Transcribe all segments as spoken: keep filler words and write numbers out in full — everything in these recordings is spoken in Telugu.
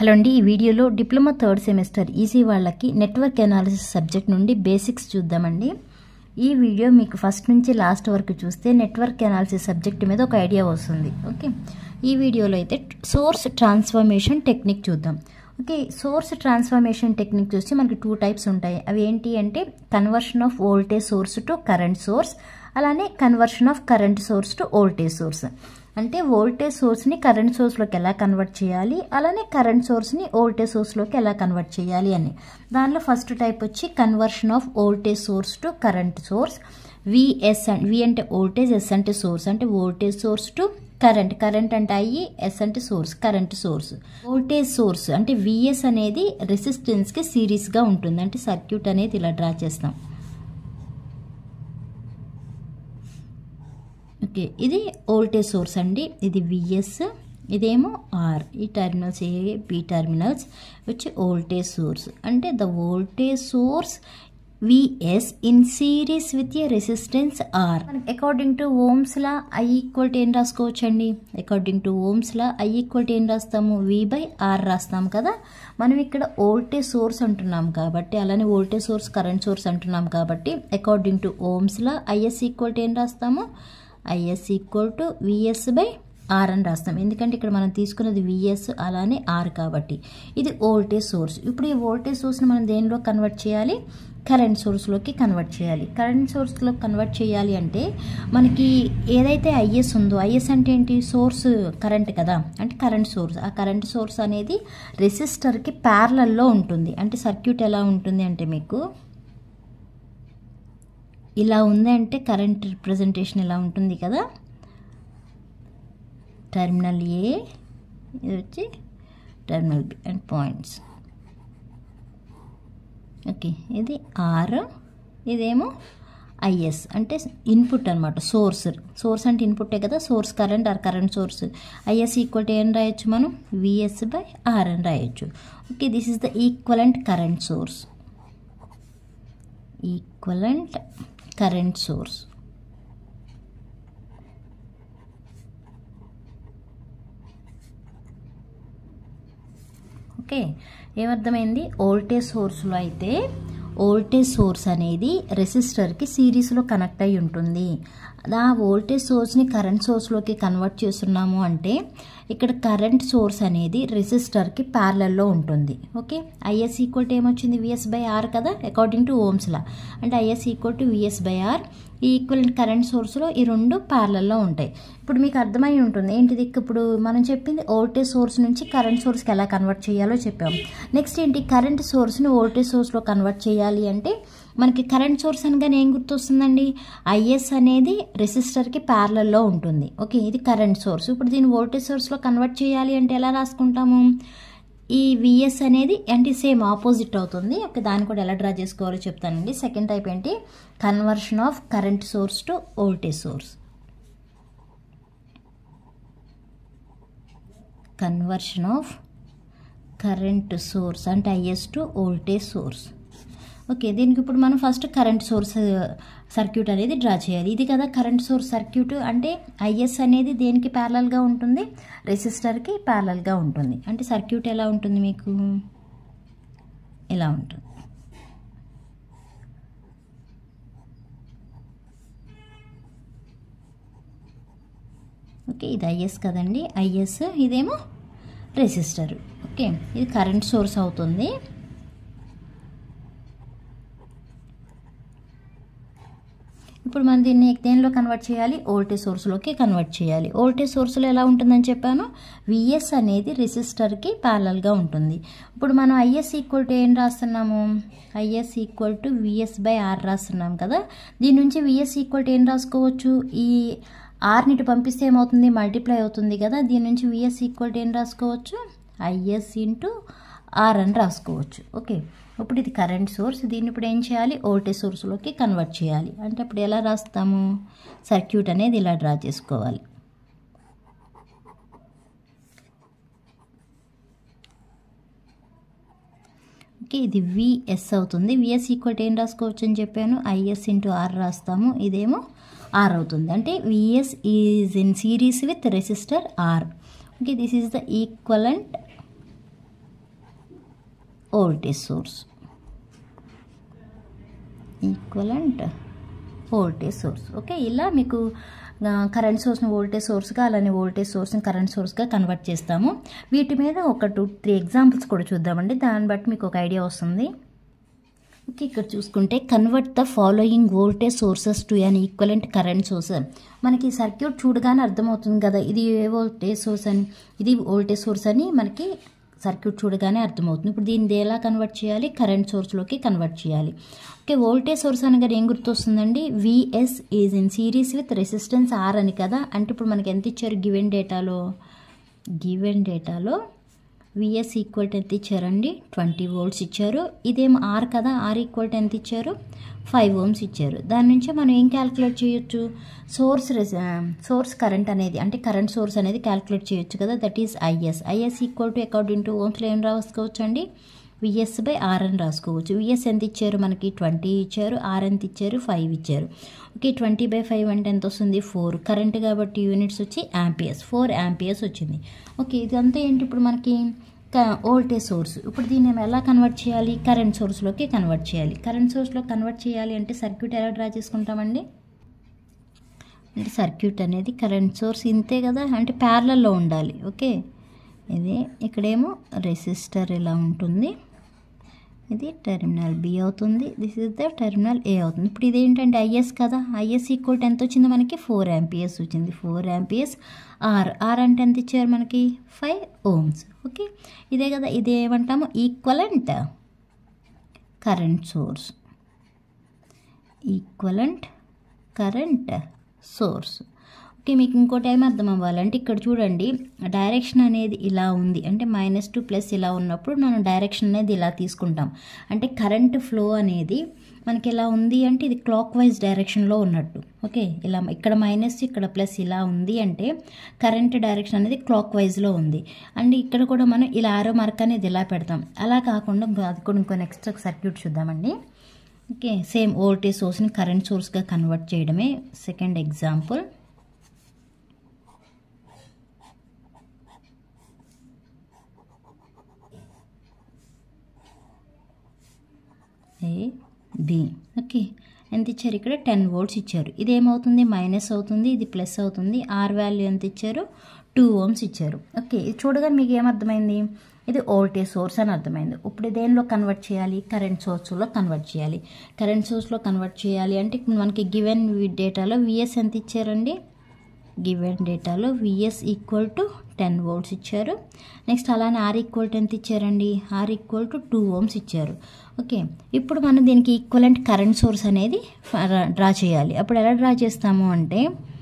హలో అండి, ఈ వీడియోలో డిప్లొమా థర్డ్ సెమిస్టర్ ఈసీ వాళ్ళకి నెట్వర్క్ అనాలిసిస్ సబ్జెక్ట్ నుండి బేసిక్స్ చూద్దామండి. ఈ వీడియో మీకు ఫస్ట్ నుంచి లాస్ట్ వరకు చూస్తే నెట్వర్క్ అనాలిసిస్ సబ్జెక్ట్ మీద ఒక ఐడియా వస్తుంది. ఓకే, ఈ వీడియోలో అయితే సోర్స్ ట్రాన్స్ఫర్మేషన్ టెక్నిక్ చూద్దాం. ఓకే, సోర్స్ ట్రాన్స్ఫర్మేషన్ టెక్నిక్ చూస్తే మనకి టూ టైప్స్ ఉంటాయి. అవి ఏంటి అంటే conversion of voltage source to current source, అలానే conversion of current source to voltage source. అంటే వోల్టేజ్ సోర్స్ని కరెంట్ సోర్స్లోకి ఎలా కన్వర్ట్ చేయాలి, అలానే కరెంట్ సోర్స్ని వోల్టేజ్ సోర్స్లోకి ఎలా కన్వర్ట్ చేయాలి అని. దానిలో ఫస్ట్ టైప్ వచ్చి conversion of voltage source to current source. VS V అంటే వోల్టేజ్, ఎస్ అంటే సోర్స్, అంటే voltage source to current. Current అంటే ఐ, ఎస్ అంటే source, current source. Voltage source అంటే విఎస్ అనేది రెసిస్టెన్స్కి సిరీస్గా ఉంటుంది. అంటే సర్క్యూట్ అనేది ఇలా డ్రా చేస్తాం. ఓకే, ఇది వోల్టేజ్ సోర్స్ అండి. ఇది విఎస్, ఇదేమో ఆర్. ఈ టెర్మినల్స్ ఏ, బి టెర్మినల్స్ వచ్చి వోల్టేజ్ సోర్స్. అంటే the voltage source VS in series with a resistance R. According to Ohm's law I equal to ఏం రాసుకోవచ్చండి? According to Ohm's law I equal to ఏం రాస్తాము? వి బై ఆర్ రాస్తాం కదా. మనం ఇక్కడ వోల్టేజ్ సోర్స్ అంటున్నాం కాబట్టి, అలానే వోల్టేజ్ సోర్స్ కరెంట్ సోర్స్ అంటున్నాం కాబట్టి according to Ohm's law IS equal to ఏం రాస్తాము? IS equal to VS by R అని రాస్తాం. ఎందుకంటే ఇక్కడ మనం తీసుకున్నది విఎస్ అలానే ఆర్ కాబట్టి. ఇది వోల్టేజ్ సోర్స్. ఇప్పుడు ఈ వోల్టేజ్ సోర్స్ని మనం దేనిలో కన్వర్ట్ చేయాలి? కరెంట్ సోర్స్లోకి కన్వర్ట్ చేయాలి. కరెంట్ సోర్స్లో కన్వర్ట్ చేయాలి అంటే మనకి ఏదైతే ఐఎస్ ఉందో, ఐఎస్ అంటే ఏంటి? సోర్స్ కరెంట్ కదా, అంటే కరెంట్ సోర్స్. ఆ కరెంట్ సోర్స్ అనేది రెసిస్టర్కి ప్యారలల్లో ఉంటుంది. అంటే సర్క్యూట్ ఎలా ఉంటుంది అంటే మీకు ఇలా ఉంది. అంటే కరెంట్ రిప్రజెంటేషన్ ఇలా ఉంటుంది కదా. టెర్మినల్ ఏ, ఇది వచ్చి terminal B and points. Okay, ఇది ఆర్, ఇదేమో ఐఎస్ అంటే ఇన్పుట్ అనమాట. సోర్స్ సోర్స్ అంటే ఇన్పుట్టే కదా. Source current or current source. IS equal to ఏం రాయొచ్చు మనం? విఎస్ బై ఆర్ అని రాయొచ్చు. Okay, this is the equivalent current source. Equivalent current source. Okay, ఏమర్థమైంది? వోల్టేజ్ సోర్స్లో అయితే వోల్టేజ్ సోర్స్ అనేది రెసిస్టర్కి సిరీస్లో కనెక్ట్ అయి ఉంటుంది. ఆ వోల్టేజ్ సోర్స్ని కరెంట్ సోర్స్లోకి కన్వర్ట్ చేస్తున్నాము అంటే ఇక్కడ కరెంట్ సోర్స్ అనేది రెసిస్టర్కి ప్యారలల్లో ఉంటుంది. ఓకే, ఐఎస్ ఈక్వల్ టు ఏమొచ్చింది? విఎస్ బై ఆర్ కదా, అకార్డింగ్ టు ఓమ్స్ లా. అంటే IS equal to VS by R. ఈ ఈక్వల్ కరెంట్ సోర్స్లో ఈ రెండు ప్యారలల్లో ఉంటాయి. ఇప్పుడు మీకు అర్థమై ఉంటుంది ఏంటిది. ఇప్పుడు మనం చెప్పింది వోల్టేజ్ సోర్స్ నుంచి కరెంట్ సోర్స్కి ఎలా కన్వర్ట్ చేయాలో చెప్పాము. నెక్స్ట్ ఏంటి? కరెంట్ సోర్స్ని వోల్టేజ్ సోర్స్లో కన్వర్ట్ చేయాలి అంటే మనకి కరెంట్ సోర్స్ అనగానే ఏం గుర్తొస్తుందండి? ఐఎస్ అనేది రెసిస్టర్కి ప్యారలల్లో ఉంటుంది. ఓకే, ఇది కరెంట్ సోర్స్. ఇప్పుడు దీన్ని వోల్టేజ్ సోర్స్లో కన్వర్ట్ చేయాలి అంటే ఎలా రాసుకుంటాము? ఈ విఎస్ అనేది అంటే సేమ్ ఆపోజిట్ అవుతుంది. ఓకే, దాన్ని కూడా ఎలా డ్రా చేసుకోవాలో చెప్తానండి. సెకండ్ టైప్ ఏంటి? Conversion of current source to voltage source. Conversion of current source అంటే IS to voltage source. Okay, దీనికి ఇప్పుడు మనం ఫస్ట్ కరెంట్ సోర్స్ సర్క్యూట్ అనేది డ్రా చేయాలి. ఇది కదా కరెంట్ సోర్స్ సర్క్యూట్. అంటే ఐఎస్ అనేది దేనికి ప్యారలల్గా ఉంటుంది? రెసిస్టర్కి ప్యారలల్గా ఉంటుంది. అంటే సర్క్యూట్ ఎలా ఉంటుంది మీకు? ఎలా ఉంటుంది? ఓకే, ఇది ఐఎస్ కదండి, ఐఎస్. ఇదేమో రెసిస్టర్. ఓకే, ఇది కరెంట్ సోర్స్ అవుతుంది. ఇప్పుడు మనం దీన్ని దేనిలో కన్వర్ట్ చేయాలి? వోల్టేజ్ సోర్స్లోకి కన్వర్ట్ చేయాలి. వోల్టేజ్ సోర్స్లో ఎలా ఉంటుందని చెప్పాను? విఎస్ అనేది రెసిస్టర్కి ప్యారలల్గా ఉంటుంది. ఇప్పుడు మనం ఐఎస్ ఈక్వల్ టు ఏం రాస్తున్నాము? IS equal to VS by R రాస్తున్నాం కదా. దీని నుంచి విఎస్ ఈక్వల్ టు ఏం రాసుకోవచ్చు? ఈ ఆర్ని ఇటు పంపిస్తే ఏమవుతుంది? మల్టిప్లై అవుతుంది కదా. దీని నుంచి విఎస్ ఈక్వల్ టు ఏం రాసుకోవచ్చు? ఐఎస్ ఇంటూ ఆర్ అని రాసుకోవచ్చు. ఓకే, ఇప్పుడు ఇది కరెంట్ సోర్స్. దీన్ని ఇప్పుడు ఏం చేయాలి? వోల్టేజ్ సోర్స్లోకి కన్వర్ట్ చేయాలి. అంటే ఇప్పుడు ఎలా రాస్తాము? సర్క్యూట్ అనేది ఇలా డ్రా చేసుకోవాలి. ఓకే, ఇది విఎస్ అవుతుంది. విఎస్ ఈక్వల్ టు ఏం రాసుకోవచ్చు అని చెప్పాను? ఐఎస్ ఇంటూ ఆర్ రాస్తాము. ఇదేమో ఆర్ అవుతుంది. అంటే VS is in series with resistor R. Okay, this is the equivalent voltage source, equivalent voltage source. Okay, ఇలా మీకు కరెంట్ సోర్స్ని వోల్టేజ్ సోర్స్గా, అలానే వోల్టేజ్ సోర్స్ని కరెంట్ సోర్స్గా కన్వర్ట్ చేస్తాము. వీటి మీద ఒక టూ త్రీ ఎగ్జాంపుల్స్ కూడా చూద్దామండి, దాన్ని బట్టి మీకు ఒక ఐడియా వస్తుంది. ఓకే, ఇక్కడ చూసుకుంటే convert the following voltage sources to an equivalent current source. మనకి సర్క్యూట్ చూడగానే అర్థమవుతుంది కదా, ఇది ఏ వోల్టేజ్ సోర్స్ అని, ఇది వోల్టేజ్ సోర్స్ అని మనకి సర్క్యూట్ చూడగానే అర్థమవుతుంది. ఇప్పుడు దీన్ని ఎలా కన్వర్ట్ చేయాలి, కరెంట్ సోర్స్లోకి కన్వర్ట్ చేయాలి. ఓకే, వోల్టేజ్ సోర్స్ అనగా ఏం గుర్తొస్తుందండి, VS is in series with resistance R అని కదా. అంటే ఇప్పుడు మనకి ఎంత ఇచ్చారు గివెన్ డేటాలో, గివెన్ డేటాలో విఎస్ ఈక్వల్ టు ఎంత ఇచ్చారండి, ట్వంటీ వోల్ట్స్ ఇచ్చారు. ఇదేం ఆర్ కదా, ఆర్ ఈక్వల్ టు ఎంత ఇచ్చారు, ఫైవ్ ఓమ్స్ ఇచ్చారు. దాని నుంచి మనం ఏం క్యాలిక్యులేట్ చేయొచ్చు, సోర్స్ సోర్స్ కరెంట్ అనేది, అంటే కరెంట్ సోర్స్ అనేది క్యాలిక్యులేట్ చేయొచ్చు కదా. That is IS. IS equal to according to ఓమ్స్లో ఏం రాసుకోవచ్చు అండి, విఎస్ బై ఆర్ అని రాసుకోవచ్చు. విఎస్ ఎంత ఇచ్చారు మనకి, ట్వంటీ ఇచ్చారు. ఆర్ ఎంత ఇచ్చారు, ఫైవ్ ఇచ్చారు. ఓకే, ట్వంటీ బై ఫైవ్ అంటే ఎంత వస్తుంది, ఫోర్. కరెంట్ కాబట్టి యూనిట్స్ వచ్చి యాంపియర్స్, ఫోర్ యాంపియర్స్ వచ్చింది. ఓకే, ఇదంతా ఏంటి ఇప్పుడు మనకి వోల్టేజ్ సోర్స్. ఇప్పుడు దీన్ని ఎలా కన్వర్ట్ చేయాలి, కరెంట్ సోర్స్లోకి కన్వర్ట్ చేయాలి. కరెంట్ సోర్స్లో కన్వర్ట్ చేయాలి అంటే సర్క్యూట్ ఎలా డ్రా చేసుకుంటామండి, అంటే సర్క్యూట్ అనేది కరెంట్ సోర్స్ ఇంతే కదా, అంటే ప్యారలల్లో ఉండాలి. ఓకే, ఇది ఇక్కడేమో రెసిస్టర్ ఇలా ఉంటుంది, ఇది టెర్మినల్ బి అవుతుంది, this is the terminal A అవుతుంది. ఇప్పుడు ఇదేంటంటే ఐఎస్ కదా, ఐఎస్ ఈక్వల్ టు ఎంత వచ్చింది మనకి, ఫోర్ యాంపియర్స్ వచ్చింది. Four amperes. ఆర్ ఆర్ అంటే ఎంత ఇచ్చారు మనకి, ఫైవ్ ఓమ్స్. ఓకే, ఇదే కదా, ఇదే ఏమంటాము, equivalent current source, equivalent current source. Okay, మీకు ఇంకోటి ఏం అర్థం అవ్వాలంటే ఇక్కడ చూడండి, డైరెక్షన్ అనేది ఇలా ఉంది, అంటే మైనస్ టు ప్లస్ ఇలా ఉన్నప్పుడు మనం డైరెక్షన్ అనేది ఇలా తీసుకుంటాం. అంటే కరెంట్ ఫ్లో అనేది మనకి ఎలా ఉంది అంటే ఇది క్లాక్ వైజ్ డైరెక్షన్లో ఉన్నట్టు. ఓకే, ఇలా ఇక్కడ మైనస్ ఇక్కడ ప్లస్ ఇలా ఉంది అంటే కరెంట్ డైరెక్షన్ అనేది క్లాక్ వైజ్లో ఉంది. అండ్ ఇక్కడ కూడా మనం ఇలా ఆరో మార్క్ అనేది ఇలా పెడతాం. అలా కాకుండా అది కూడా ఇంకో నెక్స్ట్ సర్క్యూట్ చూద్దామండి. ఓకే, సేమ్ వోల్టేజ్ సోర్స్ని కరెంట్ సోర్స్గా కన్వర్ట్ చేయడమే second example. A B. Okay, ఎంత ఇచ్చారు ఇక్కడ, టెన్ వోల్ట్స్ ఇచ్చారు. ఇది ఏమవుతుంది, మైనస్ అవుతుంది, ఇది ప్లస్ అవుతుంది. ఆర్ వాల్యూ ఎంత ఇచ్చారు, టూ ఓమ్స్ ఇచ్చారు. ఓకే, ఇది చూడగానే మీకు ఏమర్థమైంది, ఇది వోల్టేజ్ సోర్స్ అని అర్థమైంది. ఇప్పుడు దేనిలో కన్వర్ట్ చేయాలి, కరెంట్ సోర్స్లో కన్వర్ట్ చేయాలి. కరెంట్ సోర్స్లో కన్వర్ట్ చేయాలి అంటే మనకి గివెన్ డేటాలో విఎస్ ఎంత ఇచ్చారండి, గివెన్ డేటాలో VS equal to ten volts ఇచ్చారు. నెక్స్ట్ అలానే ఆర్ ఈక్వల్ టు ఎంత ఇచ్చారండి, R equal to two ohms ఇచ్చారు. ఓకే, ఇప్పుడు మనం దీనికి ఈక్వలెంట్ కరెంట్ సోర్స్ అనేది డ్రా చేయాలి. అప్పుడు ఎలా డ్రా చేస్తాము అంటే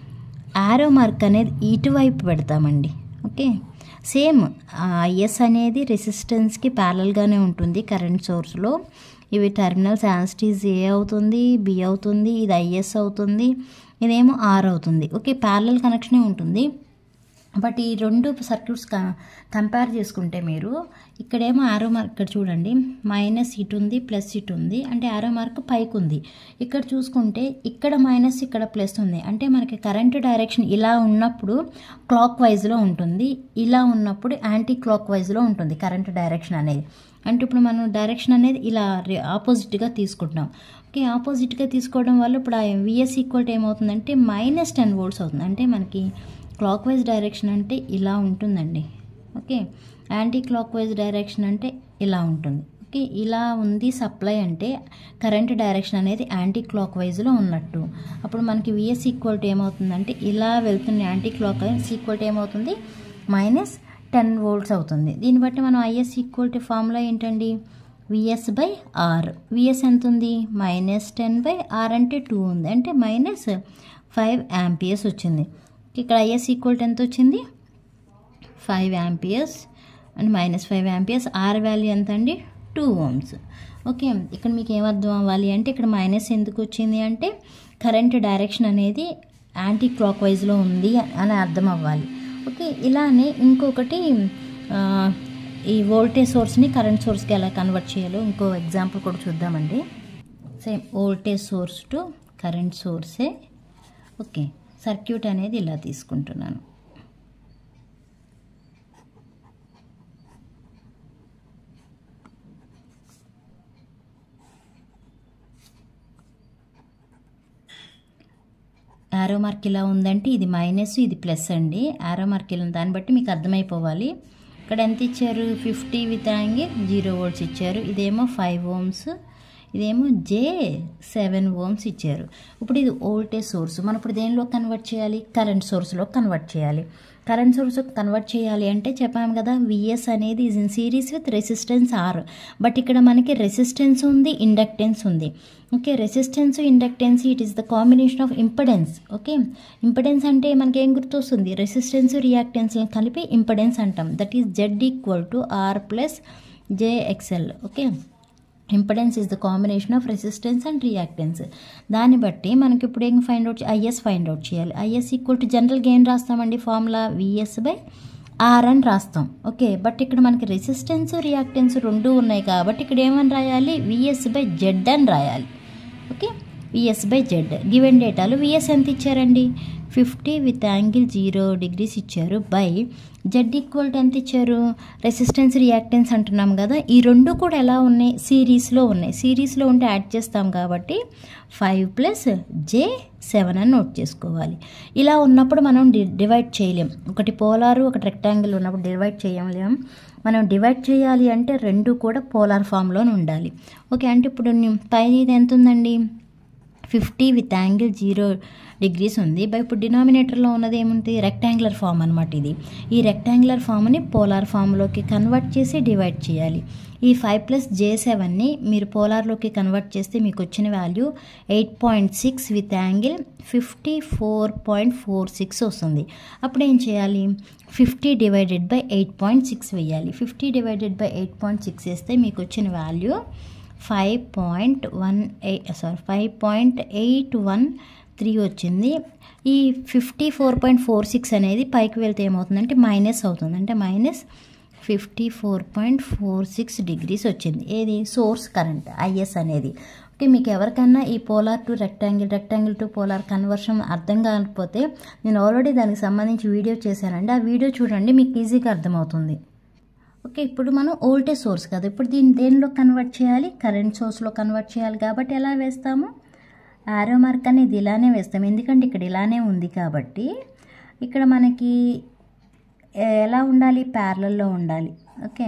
ఆరో మార్క్ అనేది ఇటువైపు పెడతామండి. ఓకే, సేమ్ ఐఎస్ అనేది రెసిస్టెన్స్కి ప్యారల్గానే ఉంటుంది కరెంట్ సోర్స్లో. ఇవి టెర్మినల్స్ యాన్స్టీస్ ఏ అవుతుంది, బి అవుతుంది, ఇది ఐఎస్ అవుతుంది, ఇదేమో ఆర్ అవుతుంది. ఓకే, ప్యారలల్ కనెక్షనే ఉంటుంది. బట్ ఈ రెండు సర్క్యూట్స్ కంపేర్ చేసుకుంటే మీరు ఇక్కడేమో ఆరో మార్క్, ఇక్కడ చూడండి మైనస్ ఇటు ఉంది, ప్లస్ ఇటు ఉంది, అంటే ఆరో మార్క్ పైకి ఉంది. ఇక్కడ చూసుకుంటే ఇక్కడ మైనస్ ఇక్కడ ప్లస్ ఉంది, అంటే మనకి కరెంట్ డైరెక్షన్ ఇలా ఉన్నప్పుడు క్లాక్ వైజ్లో ఉంటుంది, ఇలా ఉన్నప్పుడు యాంటీ క్లాక్ వైజ్లో ఉంటుంది కరెంట్ డైరెక్షన్ అనేది. అంటే ఇప్పుడు మనం డైరెక్షన్ అనేది ఇలా ఆపోజిట్గా తీసుకుంటున్నాం. ఓకే, ఆపోజిట్గా తీసుకోవడం వల్ల ఇప్పుడు ఆ విఎస్ ఈక్వల్ టు ఏమవుతుందంటే మైనస్ టెన్ వోల్ట్స్ అవుతుంది. అంటే మనకి క్లాక్ వైజ్ డైరెక్షన్ అంటే ఇలా ఉంటుందండి. Okay, anti clock wise direction అంటే ఇలా ఉంటుంది. ఓకే, ఇలా ఉంది సప్లై అంటే కరెంట్ డైరెక్షన్ అనేది యాంటీ క్లాక్ వైజ్లో ఉన్నట్టు. అప్పుడు మనకి విఎస్ ఈక్వల్ టు ఏమవుతుందంటే ఇలా వెళ్తున్న anticlockwise equal to ఏమవుతుంది, మైనస్ టెన్ వోల్ట్స్ అవుతుంది. దీన్ని బట్టి మనం ఐఎస్ ఈక్వల్ టు ఫార్ములా ఏంటండి, విఎస్ బై ఆర్. విఎస్ ఎంత ఉంది, మైనస్ టెన్ బై ఆర్ అంటే టూ ఉంది, అంటే మైనస్ ఫైవ్ యాంపియర్స్ వచ్చింది. ఇక్కడ ఐఎస్ ఈక్వల్ టు ఎంత వచ్చింది, five amperes and minus five amperes. R value ఎంత అండి, టూ ఓమ్స్. ఓకే, ఇక్కడ మీకు ఏమర్థం అవ్వాలి అంటే ఇక్కడ మైనస్ ఎందుకు వచ్చింది అంటే కరెంట్ డైరెక్షన్ అనేది యాంటీ క్లాక్ వైజ్లో ఉంది అని అర్థం అవ్వాలి. ఓకే, ఇలానే ఇంకొకటి ఈ వోల్టేజ్ సోర్స్ని కరెంట్ సోర్స్కి ఎలా కన్వర్ట్ చేయాలో ఇంకో ఎగ్జాంపుల్ కూడా చూద్దామండి. Same voltage source to current సోర్సే. ఓకే, సర్క్యూట్ అనేది ఇలా తీసుకుంటున్నాను. ఆరో మార్క్ ఇలా ఉందంటే ఇది మైనస్ ఇది ప్లస్ అండి. ఆరో మార్క్ ఇలా దాన్ని బట్టి మీకు అర్థమైపోవాలి. ఇక్కడ ఎంత ఇచ్చారు, fifty with angle zero volts ఇచ్చారు. ఇదేమో ఫైవ్ ఓమ్స్, ఇదేమో జే సెవెన్ ఓమ్స్ ఇచ్చారు. ఇప్పుడు ఇది వోల్టేజ్ సోర్స్. మనం ఇప్పుడు దేనిలో కన్వర్ట్ చేయాలి, కరెంట్ సోర్స్లో కన్వర్ట్ చేయాలి. కరెంట్ సోర్స్ కన్వర్ట్ చేయాలి అంటే చెప్పాము కదా, విఎస్ అనేది is in series with resistance R. But ఇక్కడ మనకి రెసిస్టెన్స్ ఉంది, ఇండక్టెన్స్ ఉంది. Okay, resistance inductance it is the combination of impedance. Okay, impedance అంటే మనకి ఏం గుర్తొస్తుంది, రెసిస్టెన్స్ రియాక్టెన్స్ని కలిపి ఇంపెడెన్స్ అంటాం. That is Z equal to R plus JXL. Okay, impedance is the combination of resistance and reactance. దాన్ని బట్టి మనకి ఇప్పుడు ఏం ఫైండ్ అవుట్, ఐఎస్ ఫైండ్ అవుట్ చేయాలి. ఐఎస్ ఈక్వల్ టు జనరల్గా ఏం రాస్తామండి, ఫార్ములా విఎస్ బై ఆర్ అని రాస్తాం. ఓకే, బట్ ఇక్కడ మనకి రెసిస్టెన్స్ రియాక్టెన్స్ రెండు ఉన్నాయి కాబట్టి ఇక్కడ ఏమని రాయాలి, విఎస్ బై జెడ్ అని రాయాలి. Okay, VS by Z. Given డేటాలో విఎస్ ఎంత ఇచ్చారండి, fifty with angle zero degrees ఇచ్చారు. బై జెడ్ ఈక్వల్ టు ఎంత ఇచ్చారు, రెసిస్టెన్స్ రియాక్టెన్స్ అంటున్నాం కదా. ఈ రెండు కూడా ఎలా ఉన్నాయి, సిరీస్లో ఉన్నాయి. సిరీస్లో ఉంటే యాడ్ చేస్తాం కాబట్టి ఫైవ్ ప్లస్ జే సెవెన్ అని నోట్ చేసుకోవాలి. ఇలా ఉన్నప్పుడు మనం డి డివైడ్ చేయలేం. ఒకటి పోలారు ఒకటి రెక్టాంగిల్ ఉన్నప్పుడు డివైడ్ చేయలేం. మనం డివైడ్ చేయాలి అంటే రెండు కూడా పోలార్ ఫామ్లోనే ఉండాలి. ఓకే, అంటే ఇప్పుడు పైన ఇది ఎంత ఉందండి, fifty with angle zero degrees ఉంది. బై ఇప్పుడు డినామినేటర్లో ఉన్నది ఏముంటుంది, రెక్టాంగులర్ ఫామ్ అనమాట. ఇది ఈ రెక్టాంగులర్ ఫామ్ని పోలార్ ఫామ్లోకి కన్వర్ట్ చేసి డివైడ్ చేయాలి. ఈ ఫైవ్ ప్లస్ జే సెవెన్ని మీరు పోలార్లోకి కన్వర్ట్ చేస్తే మీకు వచ్చిన value eight point six with angle fifty four point four six వస్తుంది. అప్పుడు ఏం చేయాలి, fifty divided by eight point six వేయాలి. Fifty divided by eight point six వేస్తే మీకు వచ్చిన value five point one eight sorry five point eight one three వచ్చింది. ఈ fifty four point four six అనేది పైకి వెళ్తే ఏమవుతుందంటే మైనస్ అవుతుంది. అంటే minus fifty four point four six degrees వచ్చింది. ఏది, సోర్స్ కరెంట్ ఐఎస్ అనేది. ఓకే, మీకు ఎవరికన్నా ఈ polar to rectangle, rectangle to polar conversion అర్థం కాకపోతే నేను ఆల్రెడీ దానికి సంబంధించి వీడియో చేశానండి. ఆ వీడియో చూడండి, మీకు ఈజీగా అర్థమవుతుంది. ఓకే, ఇప్పుడు మనం వోల్టేజ్ సోర్స్ కదా, ఇప్పుడు దీన్ని దేనిలో కన్వర్ట్ చేయాలి, కరెంట్ సోర్స్లో కన్వర్ట్ చేయాలి. కాబట్టి ఎలా వేస్తాము, ఆరో మార్క్ అనేది ఇలానే వేస్తాం. ఎందుకంటే ఇక్కడ ఇలానే ఉంది కాబట్టి ఇక్కడ మనకి ఎలా ఉండాలి, ప్యారలల్లో ఉండాలి. ఓకే,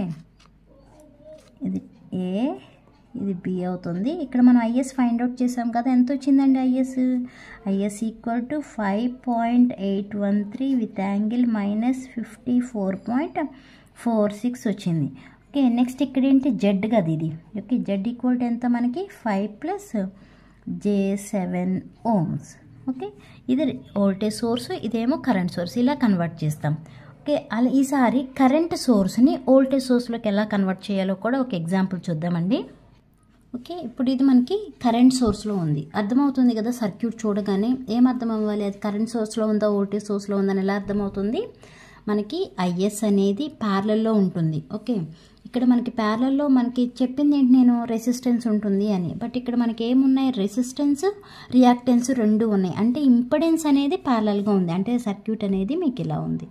ఇది ఏ ఇది బి అవుతుంది. ఇక్కడ మనం ఐఎస్ ఫైండ్ అవుట్ చేసాం కదా, ఎంత వచ్చిందండి IS, IS equal to five point eight one three with angle minus fifty four point four six వచ్చింది. ఓకే, నెక్స్ట్ ఇక్కడ ఏంటి, జెడ్ కదా ఇది. ఓకే, జెడ్ ఈక్వల్ టు ఎంత మనకి five plus J seven ohms. Okay, ఇది వోల్టేజ్ సోర్స్, ఇదేమో కరెంట్ సోర్స్. ఇలా కన్వర్ట్ చేస్తాం. ఓకే, అలా ఈసారి కరెంట్ సోర్స్ని వోల్టేజ్ సోర్స్లోకి ఎలా కన్వర్ట్ చేయాలో కూడా ఒక ఎగ్జాంపుల్ చూద్దామండి. ఓకే, ఇప్పుడు ఇది మనకి కరెంట్ సోర్స్లో ఉంది. అర్థమవుతుంది కదా, సర్క్యూట్ చూడగానే ఏం అర్థం అవ్వాలి, అది కరెంట్ సోర్స్లో ఉందా వోల్టేజ్ సోర్స్లో ఉందని ఎలా అర్థమవుతుంది, మనకి ఐఎస్ అనేది ప్యారలల్లో ఉంటుంది. ఓకే, ఇక్కడ మనకి ప్యారలల్లో మనకి చెప్పింది ఏంటి, నేను రెసిస్టెన్స్ ఉంటుంది అని. బట్ ఇక్కడ మనకి ఏమున్నాయి, రెసిస్టెన్స్ రియాక్టెన్స్ రెండు ఉన్నాయి. అంటే ఇంపెడెన్స్ అనేది ప్యారలల్గా ఉంది. అంటే సర్క్యూట్ అనేది మీకు ఇలా ఉంది.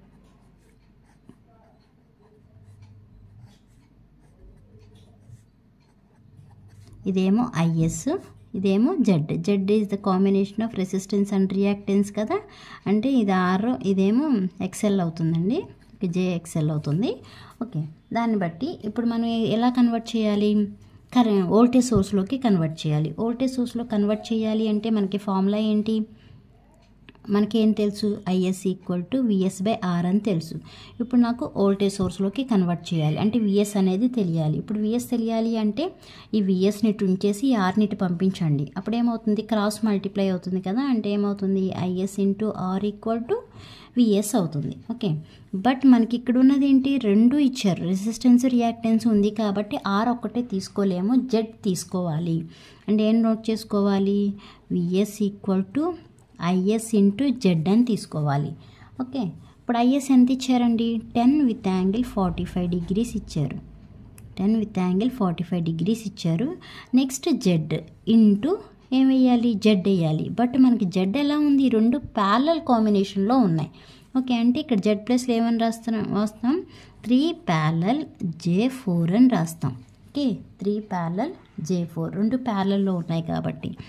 ఇదేమో ఐఎస్, ఇదేమో Z. Z is the combination of resistance and reactance కదా. అంటే ఇది ఆర్, ఇదేమో ఎక్స్ఎల్ అవుతుందండి, జే ఎక్స్ఎల్ అవుతుంది. ఓకే, దాన్ని బట్టి ఇప్పుడు మనం ఎలా కన్వర్ట్ చేయాలి, కరెంట్ వోల్టేజ్ సోర్స్లోకి కన్వర్ట్ చేయాలి. వోల్టేజ్ సోర్స్లో కన్వర్ట్ చేయాలి అంటే మనకి ఫార్ములా ఏంటి, మనకేం తెలుసు, IS equal to VS by R అని తెలుసు. ఇప్పుడు నాకు వోల్టేజ్ సోర్స్లోకి కన్వర్ట్ చేయాలి అంటే విఎస్ అనేది తెలియాలి. ఇప్పుడు విఎస్ తెలియాలి అంటే ఈ విఎస్ని ఇటు ఉంచేసి ఆర్ని ఇటు పంపించండి. అప్పుడు ఏమవుతుంది, క్రాస్ మల్టిప్లై అవుతుంది కదా. అంటే ఏమవుతుంది, IS into R equal to VS అవుతుంది. ఓకే, బట్ మనకి ఇక్కడ ఉన్నది ఏంటి, రెండు ఇచ్చారు, రెసిస్టెన్స్ రియాక్టెన్స్ ఉంది కాబట్టి ఆర్ ఒక్కటే తీసుకోలేము, జెడ్ తీసుకోవాలి. అంటే ఏం నోట్ చేసుకోవాలి, VS equal to IS into Z అని తీసుకోవాలి. ఓకే, ఇప్పుడు ఐఎస్ ఎంత ఇచ్చారండి, ten with angle forty five degrees ఇచ్చారు. Ten with angle forty five degrees ఇచ్చారు. నెక్స్ట్ జెడ్ ఇంటూ ఏం వేయాలి, జెడ్ వేయాలి. బట్ మనకి జెడ్ ఎలా ఉంది, రెండు ప్యారలల్ కాంబినేషన్లో ఉన్నాయి. ఓకే, అంటే ఇక్కడ జెడ్ ప్లస్లో ఏమని రాస్తున్నాం వస్తాం, త్రీ ప్యారలల్ జే ఫోర్ అని రాస్తాం. Okay, three parallel j four రెండు ప్యారలల్లో ఉన్నాయి కాబట్టి.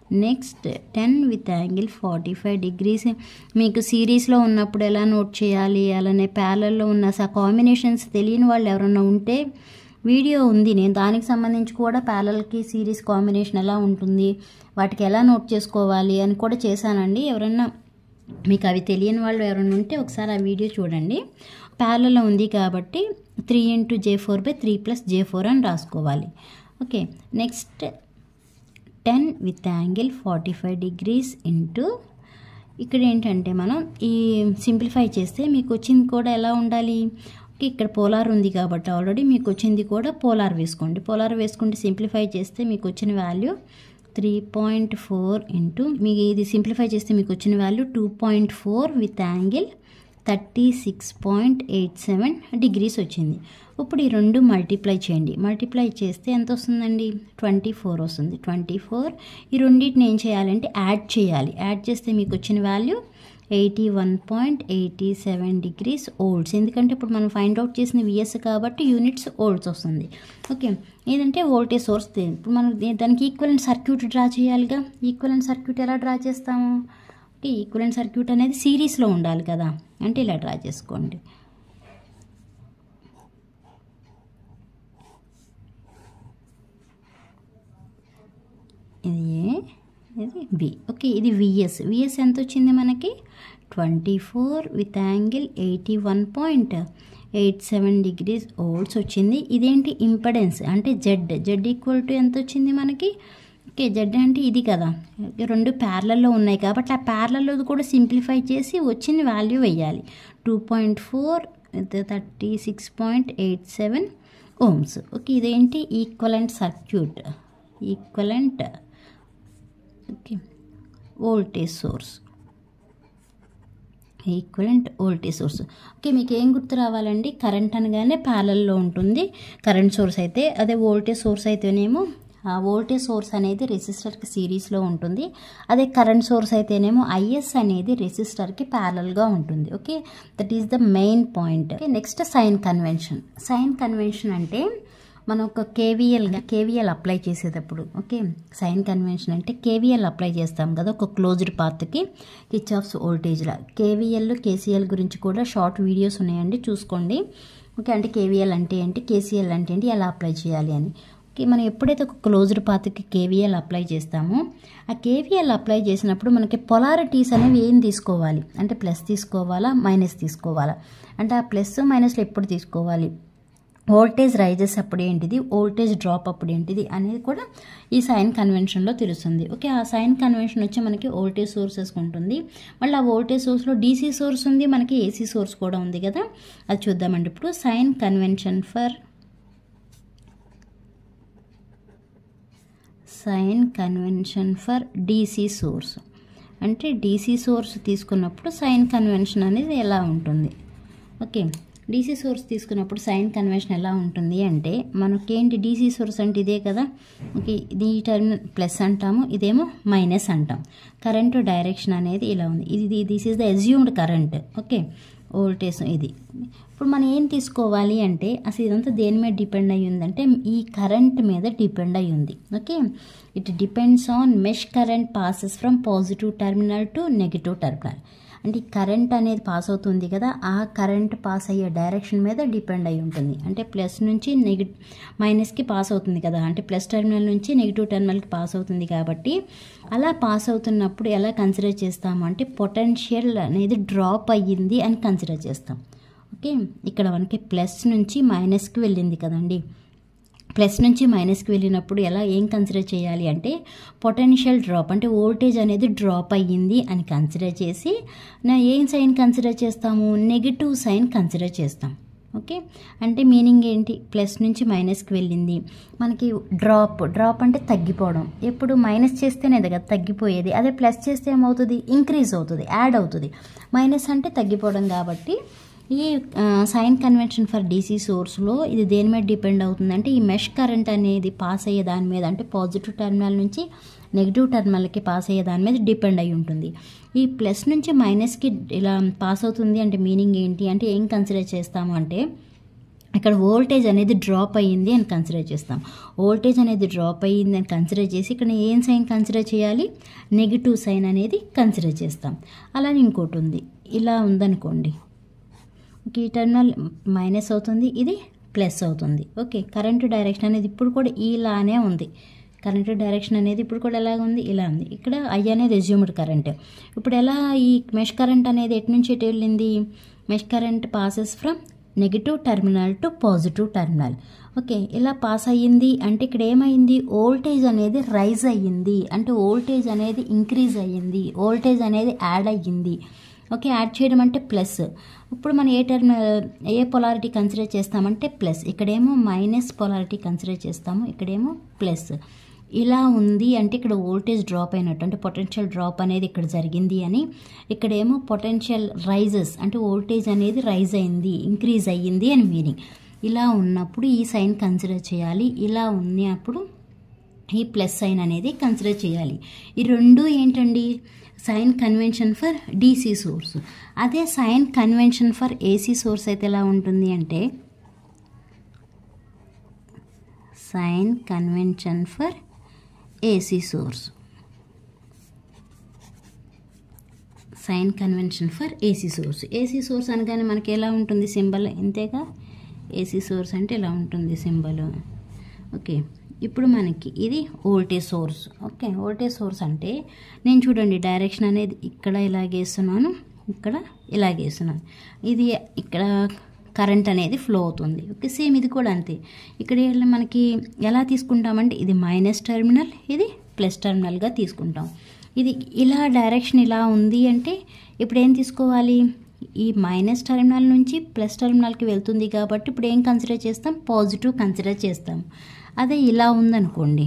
Next ten with angle forty five degrees మీకు సిరీస్లో ఉన్నప్పుడు ఎలా నోట్ చేయాలి, అలానే ప్యారలల్లో ఉన్న స కాంబినేషన్స్ తెలియని వాళ్ళు ఎవరైనా ఉంటే వీడియో ఉంది, నేను దానికి సంబంధించి కూడా ప్యారలల్కి సిరీస్ కాంబినేషన్ ఎలా ఉంటుంది, వాటికి ఎలా నోట్ చేసుకోవాలి అని కూడా చేశానండి. ఎవరైనా మీకు అవి తెలియని వాళ్ళు ఎవరైనా ఉంటే ఒకసారి ఆ వీడియో చూడండి. ప్యారలలో ఉంది కాబట్టి three into j four by three plus j four అని రాసుకోవాలి. Okay, next ten with angle forty five degrees into ఇక్కడ ఏంటంటే మనం ఈ సింప్లిఫై చేస్తే మీకు వచ్చింది కూడా ఎలా ఉండాలి, ఓకే ఇక్కడ పోలార్ ఉంది కాబట్టి ఆల్రెడీ మీకు వచ్చింది కూడా పోలార్ వేసుకోండి. పోలార్ వేసుకుంటే సింప్లిఫై చేస్తే మీకు వచ్చిన value three point four into మీకు ఇది సింప్లిఫై చేస్తే మీకు వచ్చిన value two point four with angle thirty six point eight seven degrees వచ్చింది. ఇప్పుడు ఈ రెండు మల్టిప్లై చేయండి. మల్టిప్లై చేస్తే ఎంత వస్తుందండి, ట్వంటీ ఫోర్ వస్తుంది. ట్వంటీ ఫోర్ ఈ రెండింటిని ఏం చేయాలంటే యాడ్ చేయాలి. యాడ్ చేస్తే మీకు వచ్చిన value eighty one point eighty seven degrees volts. ఎందుకంటే ఇప్పుడు మనం ఫైండ్ అవుట్ చేసిన విఎస్ కాబట్టి యూనిట్స్ ఓల్డ్స్ వస్తుంది. ఓకే, ఏదంటే వోల్టేజ్ సోర్స్. ఇప్పుడు మనం దానికి ఈక్వలెంట్ సర్క్యూట్ డ్రా చేయాలిగా. ఈక్వలెంట్ సర్క్యూట్ ఎలా డ్రా చేస్తాము, ఓకే ఈక్వలెంట్ సర్క్యూట్ అనేది సిరీస్లో ఉండాలి కదా, అంటే ఇలా డ్రా చేసుకోండి. ఇది ఏ, ఇది బి. ఓకే, ఇది విఎస్. విఎస్ ఎంత వచ్చింది మనకి, twenty four with angle eighty one point eight seven degrees volts వచ్చింది. ఇదేంటి ఇంపెడెన్స్ అంటే జెడ్. జెడ్ ఈక్వల్ టు ఎంత వచ్చింది మనకి, ఓకే జెడ్ అంటే ఇది కదా, రెండు ప్యారలల్లో ఉన్నాయి కాబట్టి ఆ ప్యారలల్లో కూడా సింప్లిఫై చేసి వచ్చిన వాల్యూ వేయాలి. Two point four thirty six point eight seven ohms. Okay, ఇదేంటి equivalent circuit, equivalent okay voltage source, equivalent voltage source. Okay, మీకు ఏం గుర్తు రావాలండి, కరెంట్ అనగానే ప్యారలల్లో ఉంటుంది కరెంట్ సోర్స్ అయితే. అదే వోల్టేజ్ సోర్స్ అయితేనేమో ఆ వోల్టేజ్ సోర్స్ అనేది రెసిస్టర్కి సిరీస్లో ఉంటుంది. అదే కరెంట్ సోర్స్ అయితేనేమో ఐఎస్ అనేది రెసిస్టర్కి ప్యారలల్గా ఉంటుంది. Okay, that is the main point. Next sign convention. Sign convention అంటే మనం ఒక కేవీఎల్ కేవీఎల్ అప్లై చేసేటప్పుడు, ఓకే సైన్ కన్వెన్షన్ అంటే కేవీఎల్ అప్లై చేస్తాం కదా ఒక క్లోజ్డ్ పాత్కి కిర్చాఫ్స్ వోల్టేజ్లా. కేవీఎల్ కేసీఎల్ గురించి కూడా షార్ట్ వీడియోస్ ఉన్నాయండి, చూసుకోండి. ఓకే, అంటే కేవీఎల్ అంటే ఏంటి, కేసీఎల్ అంటే ఏంటి, ఎలా అప్లై చేయాలి అని. ఓకే, మనం ఎప్పుడైతే ఒక క్లోజ్డ్ పాత్కి కేవీఎల్ అప్లై చేస్తామో ఆ కేవీఎల్ అప్లై చేసినప్పుడు మనకి పొలారిటీస్ అనేవి ఏం తీసుకోవాలి అంటే ప్లస్ తీసుకోవాలా మైనస్ తీసుకోవాలా, అంటే ఆ ప్లస్ మైనస్లో ఎప్పుడు తీసుకోవాలి, వోల్టేజ్ రైజెస్ అప్పుడు ఏంటిది, వోల్టేజ్ డ్రాప్ అప్పుడు ఏంటిది అనేది కూడా ఈ సైన్ కన్వెన్షన్లో తెలుస్తుంది. ఓకే, ఆ సైన్ కన్వెన్షన్ వచ్చి మనకి వోల్టేజ్ సోర్సెస్ ఉంటుంది. మళ్ళీ ఆ వోల్టేజ్ సోర్స్లో డీసీ సోర్స్ ఉంది, మనకి ఏసీ సోర్స్ కూడా ఉంది కదా, అది చూద్దామండి ఇప్పుడు. Sign convention for sign convention for DC source అంటే డీసీ సోర్స్ తీసుకున్నప్పుడు సైన్ కన్వెన్షన్ అనేది ఎలా ఉంటుంది. ఓకే, డీసీ సోర్స్ తీసుకున్నప్పుడు సైన్ కన్వెన్షన్ ఎలా ఉంటుంది అంటే మనకేంటి, డీసీ సోర్స్ అంటే ఇదే కదా. ఓకే, ఇది టర్మినల్ ప్లస్ అంటాము, ఇదేమో మైనస్ అంటాం. కరెంటు డైరెక్షన్ అనేది ఇలా ఉంది. ఇది this is the assumed current. Okay, voltage ఇది. ఇప్పుడు మనం ఏం తీసుకోవాలి అంటే అసలు ఇదంతా దేని మీద డిపెండ్ అయ్యి ఉందంటే ఈ కరెంట్ మీద డిపెండ్ అయ్యి ఉంది. Okay, it depends on mesh current passes from positive terminal to negative terminal. అంటే ఈ కరెంట్ అనేది పాస్ అవుతుంది కదా, ఆ కరెంట్ పాస్ అయ్యే డైరెక్షన్ మీద డిపెండ్ అయి ఉంటుంది. అంటే ప్లస్ నుంచి నెగి మైనస్కి పాస్ అవుతుంది కదా, అంటే ప్లస్ టర్మినల్ నుంచి నెగిటివ్ టర్మినల్కి పాస్ అవుతుంది కాబట్టి అలా పాస్ అవుతున్నప్పుడు ఎలా కన్సిడర్ చేస్తాము అంటే పొటెన్షియల్ అనేది డ్రాప్ అయ్యింది అని కన్సిడర్ చేస్తాం. ఓకే, ఇక్కడ మనకి ప్లస్ నుంచి మైనస్కి వెళ్ళింది కదండి, ప్లస్ నుంచి మైనస్కి వెళ్ళినప్పుడు ఎలా ఏం కన్సిడర్ చేయాలి అంటే పొటెన్షియల్ డ్రాప్ అంటే వోల్టేజ్ అనేది డ్రాప్ అయ్యింది అని కన్సిడర్ చేసి నా ఏం సైన్ కన్సిడర్ చేస్తాము, నెగిటివ్ సైన్ కన్సిడర్ చేస్తాం. ఓకే, అంటే మీనింగ్ ఏంటి, ప్లస్ నుంచి మైనస్కి వెళ్ళింది మనకి డ్రాప్. డ్రాప్ అంటే తగ్గిపోవడం. ఎప్పుడు మైనస్ చేస్తేనే కదా తగ్గిపోయేది, అదే ప్లస్ చేస్తే ఏమవుతుంది, ఇంక్రీజ్ అవుతుంది, యాడ్ అవుతుంది. మైనస్ అంటే తగ్గిపోవడం కాబట్టి ఈ సైన్ కన్వెన్షన్ ఫర్ డీసీ సోర్స్లో ఇది దేని మీద డిపెండ్ అవుతుందంటే ఈ మెష్ కరెంట్ అనేది పాస్ అయ్యే దాని మీద, అంటే పాజిటివ్ టర్మినల్ నుంచి నెగిటివ్ టర్మినల్కి పాస్ అయ్యే దాని మీద డిపెండ్ అయి ఉంటుంది. ఈ ప్లస్ నుంచి మైనస్కి ఇలా పాస్ అవుతుంది అంటే మీనింగ్ ఏంటి అంటే ఏం కన్సిడర్ చేస్తాము అంటే ఇక్కడ వోల్టేజ్ అనేది డ్రాప్ అయ్యింది అని కన్సిడర్ చేస్తాం. వోల్టేజ్ అనేది డ్రాప్ అయ్యింది అని కన్సిడర్ చేసి ఇక్కడ ఏం సైన్ కన్సిడర్ చేయాలి, నెగిటివ్ సైన్ అనేది కన్సిడర్ చేస్తాం. అలానే ఇంకోటి ఉంది, ఇలా ఉందనుకోండి, ఈ టర్మినల్ మైనస్ అవుతుంది, ఇది ప్లస్ అవుతుంది. ఓకే, కరెంటు డైరెక్షన్ అనేది ఇప్పుడు కూడా ఇలానే ఉంది. కరెంటు డైరెక్షన్ అనేది ఇప్పుడు కూడా ఎలాగ ఉంది, ఇలా ఉంది. ఇక్కడ ఐ అనేది అజ్యూమ్డ్ కరెంట్. ఇప్పుడు ఎలా ఈ మెష్ కరెంట్ అనేది ఎటు నుంచి ఎటు వెళ్ళింది, mesh current passes from negative terminal to positive terminal. Okay, ఇలా పాస్ అయ్యింది అంటే ఇక్కడ ఏమైంది, వోల్టేజ్ అనేది రైజ్ అయ్యింది, అంటే వోల్టేజ్ అనేది ఇంక్రీజ్ అయ్యింది, వోల్టేజ్ అనేది యాడ్ అయ్యింది. ఓకే, యాడ్ చేయడం అంటే ప్లస్. ఇప్పుడు మనం ఏ టర్మినల్ ఏ పొలారిటీ కన్సిడర్ చేస్తామంటే ప్లస్. ఇక్కడేమో మైనస్ పొలారిటీ కన్సిడర్ చేస్తాము, ఇక్కడేమో ప్లస్. ఇలా ఉంది అంటే ఇక్కడ వోల్టేజ్ డ్రాప్ అయినట్టు, అంటే పొటెన్షియల్ డ్రాప్ అనేది ఇక్కడ జరిగింది అని. ఇక్కడేమో పొటెన్షియల్ రైజెస్ అంటే వోల్టేజ్ అనేది రైజ్ అయింది, ఇంక్రీజ్ అయ్యింది అని మీనింగ్. ఇలా ఉన్నప్పుడు ఈ సైన్ కన్సిడర్ చేయాలి, ఇలా ఉన్నప్పుడు ఈ ప్లస్ సైన్ అనేది కన్సిడర్ చేయాలి. ఈ రెండు ఏంటండి, sign convention for DC source. అదే sign convention for AC source అయితే ఎలా ఉంటుంది అంటే, sign convention for AC source, sign convention for AC source. AC source అనగానే మనకి ఎలా ఉంటుంది సింబల్, ఇంతేగా. ఏసీ సోర్స్ అంటే ఇలా ఉంటుంది సింబల్. ఓకే, ఇప్పుడు మనకి ఇది voltage source. Okay, voltage source అంటే నేను చూడండి డైరెక్షన్ అనేది ఇక్కడ ఇలాగేస్తున్నాను, ఇక్కడ ఇలాగేస్తున్నాను, ఇది ఇక్కడ కరెంట్ అనేది ఫ్లో అవుతుంది. ఓకే, సేమ్ ఇది కూడా అంతే. ఇక్కడ మనకి ఎలా తీసుకుంటామంటే ఇది మైనస్ టర్మినల్, ఇది ప్లస్ టర్మినల్గా తీసుకుంటాం. ఇది ఇలా డైరెక్షన్ ఇలా ఉంది అంటే ఇప్పుడు ఏం తీసుకోవాలి, ఈ మైనస్ టర్మినల్ నుంచి ప్లస్ టర్మినల్కి వెళ్తుంది కాబట్టి ఇప్పుడు ఏం కన్సిడర్ చేస్తాం, పాజిటివ్ కన్సిడర్ చేస్తాం. అదే ఇలా ఉందనుకోండి,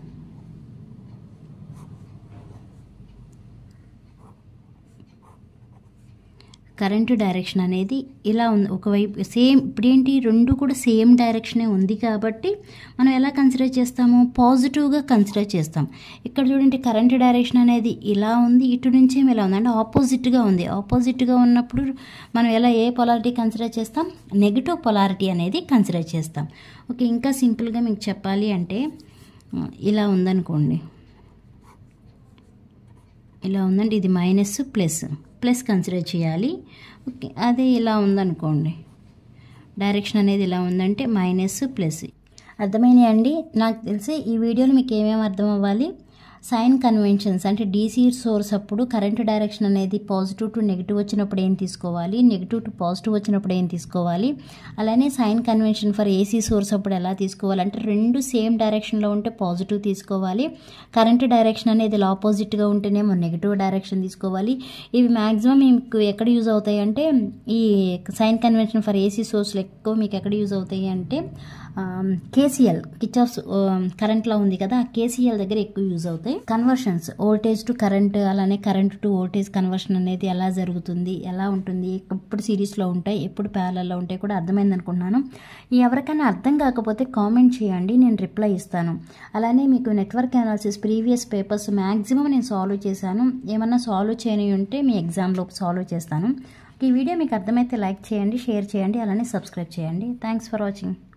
కరెంటు డైరెక్షన్ అనేది ఇలా ఉంది ఒకవైపు. సేమ్ ఇప్పుడేంటి, రెండు కూడా సేమ్ డైరెక్షనే ఉంది కాబట్టి మనం ఎలా కన్సిడర్ చేస్తాము, పాజిటివ్గా కన్సిడర్ చేస్తాం. ఇక్కడ చూడండి కరెంటు డైరెక్షన్ అనేది ఇలా ఉంది, ఇటు నుంచి ఏమి ఇలా ఉంది అంటే ఆపోజిట్గా ఉంది. ఆపోజిట్గా ఉన్నప్పుడు మనం ఎలా ఏ పొలారిటీ కన్సిడర్ చేస్తాం, నెగిటివ్ పొలారిటీ అనేది కన్సిడర్ చేస్తాం. ఓకే, ఇంకా సింపుల్గా మీకు చెప్పాలి అంటే ఇలా ఉందనుకోండి, ఇలా ఉందండి, ఇది మైనస్ ప్లస్ ప్లస్ కన్సిడర్ చేయాలి. ఓకే, అదే ఇలా ఉందనుకోండి, డైరెక్షన్ అనేది ఇలా ఉందంటే మైనస్ ప్లస్. అర్థమైనాయి అండి. నాకు తెలిసి ఈ వీడియోలో మీకు ఏమేమి అర్థం అవ్వాలి, సైన్ కన్వెన్షన్స్ అంటే డీసీ సోర్స్ అప్పుడు కరెంట్ డైరెక్షన్ అనేది పాజిటివ్ టు నెగిటివ్ వచ్చినప్పుడు ఏం తీసుకోవాలి, నెగిటివ్ టు పాజిటివ్ వచ్చినప్పుడు ఏం తీసుకోవాలి, అలానే sign convention for AC source అప్పుడు ఎలా తీసుకోవాలి అంటే రెండు సేమ్ డైరెక్షన్లో ఉంటే పాజిటివ్ తీసుకోవాలి, కరెంట్ డైరెక్షన్ అనేది ఇలా ఆపోజిట్గా ఉంటేనేమో నెగిటివ్ డైరెక్షన్ తీసుకోవాలి. ఇవి మ్యాక్సిమం మీకు ఎక్కడ యూజ్ అవుతాయి అంటే ఈ సైన్ కన్వెన్షన్ ఫర్ ఏసీ సోర్స్లో ఎక్కువ మీకు ఎక్కడ యూజ్ అవుతాయి అంటే కేసీఎల్ కిర్చాఫ్స్ కరెంట్లో ఉంది కదా, ఆ కేసీఎల్ దగ్గర ఎక్కువ యూజ్ అవుతాయి. కన్వర్షన్స్ వోల్టేజ్ టు కరెంట్, అలానే కరెంట్ టు వోల్టేజ్ కన్వర్షన్ అనేది ఎలా జరుగుతుంది, ఎలా ఉంటుంది, ఎప్పుడు సిరీస్లో ఉంటాయి, ఎప్పుడు ప్యారలల్లో ఉంటాయి కూడా అర్థమైంది అనుకుంటున్నాను. ఎవరికైనా అర్థం కాకపోతే కామెంట్ చేయండి, నేను రిప్లై ఇస్తాను. అలానే మీకు network analysis previous papers maximum నేను సాల్వ్ చేశాను. ఏమన్నా సాల్వ్ చేయని ఉంటే మీ ఎగ్జామ్లో సాల్వ్ చేస్తాను. ఈ వీడియో మీకు అర్థమైతే లైక్ చేయండి, షేర్ చేయండి, అలానే సబ్స్క్రైబ్ చేయండి. Thanks for watching.